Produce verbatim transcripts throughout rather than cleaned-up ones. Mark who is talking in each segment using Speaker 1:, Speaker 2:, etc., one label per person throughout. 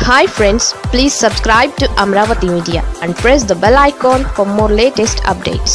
Speaker 1: Hi friends, please subscribe to Amaravathi Media and press the bell icon for more latest updates.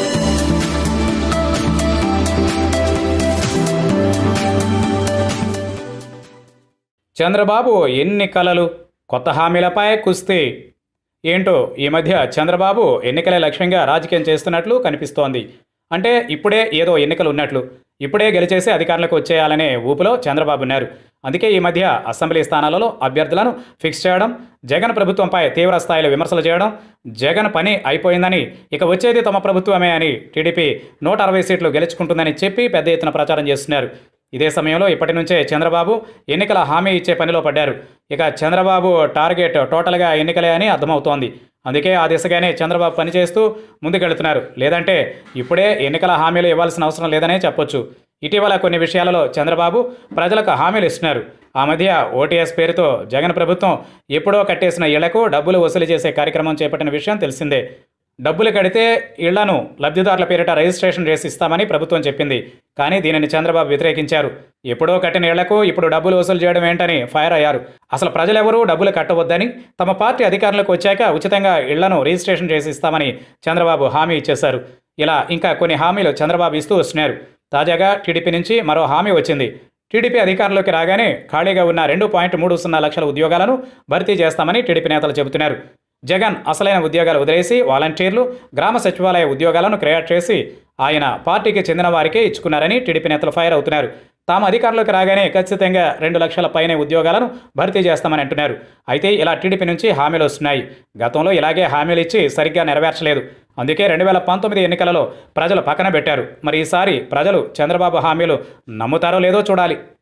Speaker 2: Chandrababu ఎన్ని కలలు కొత్త హామీలపై కుస్తీ ఏంటో ఈ మధ్య చంద్రబాబు ఎన్నికలే లక్ష్యంగా రాజకీయం చేస్తున్నట్లు కనిపిస్తోంది. అంటే ఇప్పుడే ఏదో ఎన్నికలు ఉన్నట్లు, ఇప్పుడే గెలిచేసి అధికారంలోకి వచ్చేయాలనే ఊపులో చంద్రబాబు ఉన్నారు. అందుకే ఈ మధ్య అసెంబ్లీ స్థానాలలో అభ్యర్థులను ఫిక్స్ చేయడం, జగన్ ప్రభుత్వంపై తీవ్ర స్థాయిలో విమర్శలు చేయడం, జగన్ పని అయిపోయిందని ఇక వచ్చేది తమ ప్రభుత్వమే అని టీడీపీ నూట అరవై సీట్లు గెలుచుకుంటుందని చెప్పి పెద్ద ఎత్తున ప్రచారం చేస్తున్నారు. ఇదే సమయంలో ఇప్పటి నుంచే చంద్రబాబు ఎన్నికల హామీ ఇచ్చే పనిలో పడ్డారు. ఇక చంద్రబాబు టార్గెట్ టోటల్గా ఎన్నికలే అని అర్థమవుతోంది. అందుకే ఆ దిశగానే చంద్రబాబు పనిచేస్తూ ముందుకెళ్తున్నారు. లేదంటే ఇప్పుడే ఎన్నికల హామీలు ఇవ్వాల్సిన అవసరం లేదనే చెప్పొచ్చు. ఇటీవల కొన్ని విషయాలలో చంద్రబాబు ప్రజలకు హామీలు ఇస్తున్నారు. ఆ మధ్య ఓటీఎస్ పేరుతో జగన్ ప్రభుత్వం ఎప్పుడో కట్టేసిన ఇళ్లకు డబ్బులు వసూలు చేసే కార్యక్రమం చేపట్టిన విషయం తెలిసిందే. డబ్బులు కడితే ఇళ్లను లబ్ధిదారుల పేరిట రిజిస్ట్రేషన్ చేసి ఇస్తామని ప్రభుత్వం చెప్పింది. కానీ దీనిని చంద్రబాబు వ్యతిరేకించారు. ఎప్పుడో కట్టిన ఇళ్లకు ఇప్పుడు డబ్బులు వసూలు చేయడం ఏంటని ఫైర్ అయ్యారు. అసలు ప్రజలెవరూ డబ్బులు కట్టవద్దని, తమ పార్టీ అధికారంలోకి వచ్చాక ఉచితంగా ఇళ్లను రిజిస్ట్రేషన్ చేసి ఇస్తామని చంద్రబాబు హామీ ఇచ్చేశారు. ఇలా ఇంకా కొన్ని హామీలు చంద్రబాబు ఇస్తూ వస్తున్నారు. తాజాగా టీడీపీ నుంచి మరో హామీ వచ్చింది. టీడీపీ అధికారంలోకి రాగానే ఖాళీగా ఉన్న రెండు పాయింట్ మూడు సున్నా లక్షల ఉద్యోగాలను భర్తీ చేస్తామని టీడీపీ నేతలు చెబుతున్నారు. జగన్ అసలైన ఉద్యోగాలు వదిలేసి వాలంటీర్లు, గ్రామ సచివాలయ ఉద్యోగాలను క్రియేట్ చేసి ఆయన పార్టీకి చెందిన వారికే ఇచ్చుకున్నారని టీడీపీ నేతలు ఫైర్ అవుతున్నారు. తాము అధికారంలోకి రాగానే ఖచ్చితంగా రెండు లక్షల పైనే ఉద్యోగాలను భర్తీ చేస్తామని అంటున్నారు. అయితే ఇలా టీడీపీ నుంచి హామీలు వస్తున్నాయి. గతంలో ఇలాగే హామీలు ఇచ్చి సరిగ్గా నెరవేర్చలేదు. అందుకే రెండు వేల పంతొమ్మిది ఎన్నికలలో ప్రజలు పక్కన పెట్టారు. మరి ఈసారి ప్రజలు చంద్రబాబు హామీలు నమ్ముతారో లేదో చూడాలి.